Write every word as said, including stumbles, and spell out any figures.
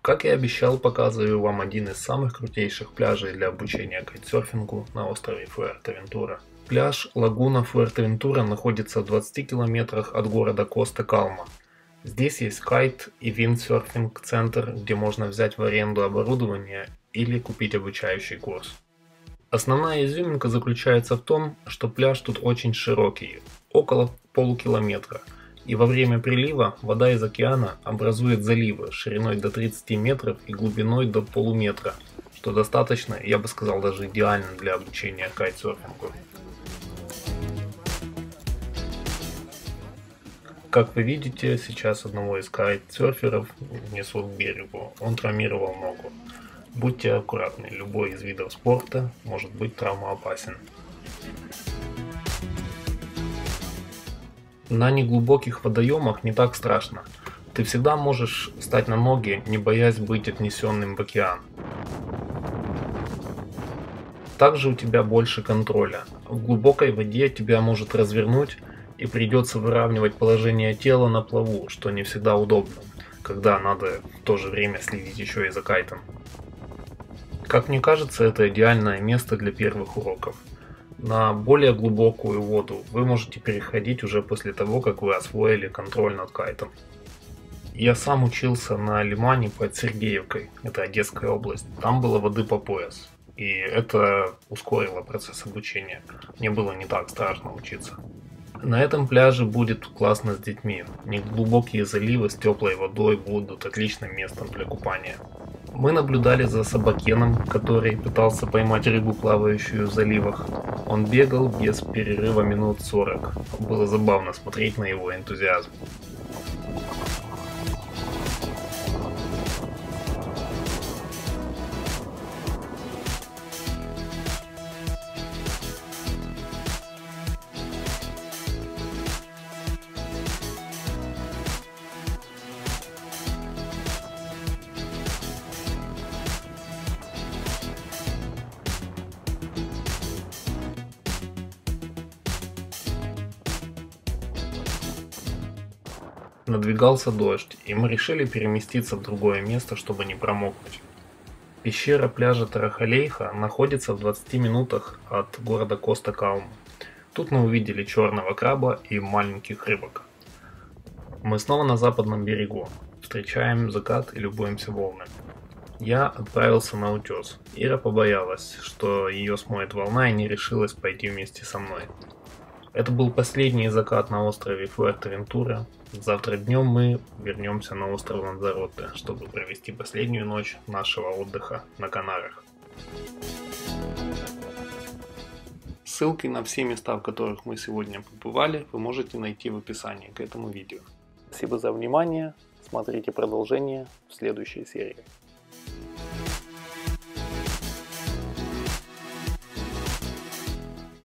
Как и обещал, показываю вам один из самых крутейших пляжей для обучения кайтсерфингу на острове Фуэртевентура. Пляж Лагуна Фуэртевентура находится в двадцати километрах от города Коста-Калма. Здесь есть кайт и виндсерфинг центр, где можно взять в аренду оборудование или купить обучающий курс. Основная изюминка заключается в том, что пляж тут очень широкий, около полукилометра. И во время прилива вода из океана образует заливы шириной до тридцати метров и глубиной до полуметра, что достаточно, я бы сказал, даже идеально для обучения кайтсерфингу. Как вы видите, сейчас одного из кайтсерферов несут к берегу, он травмировал ногу. Будьте аккуратны, любой из видов спорта может быть травмоопасен. На неглубоких водоемах не так страшно. Ты всегда можешь встать на ноги, не боясь быть отнесенным в океан. Также у тебя больше контроля. В глубокой воде тебя может развернуть и придется выравнивать положение тела на плаву, что не всегда удобно, когда надо в то же время следить еще и за кайтом. Как мне кажется, это идеальное место для первых уроков. На более глубокую воду вы можете переходить уже после того, как вы освоили контроль над кайтом. Я сам учился на лимане под Сергеевкой, это Одесская область, там было воды по пояс. И это ускорило процесс обучения, мне было не так страшно учиться. На этом пляже будет классно с детьми, неглубокие заливы с теплой водой будут отличным местом для купания. Мы наблюдали за собакеном, который пытался поймать рыбу, плавающую в заливах. Он бегал без перерыва минут сорок. Было забавно смотреть на его энтузиазм. Надвигался дождь, и мы решили переместиться в другое место, чтобы не промокнуть. Пещера пляжа Тарахалейха находится в двадцати минутах от города Коста-Калма. Тут мы увидели черного краба и маленьких рыбок. Мы снова на западном берегу, встречаем закат и любуемся волнами. Я отправился на утес. Ира побоялась, что ее смоет волна, и не решилась пойти вместе со мной. Это был последний закат на острове Фуэртевентура. Завтра днем мы вернемся на остров Ланзаротте, чтобы провести последнюю ночь нашего отдыха на Канарах. Ссылки на все места, в которых мы сегодня побывали, вы можете найти в описании к этому видео. Спасибо за внимание, смотрите продолжение в следующей серии.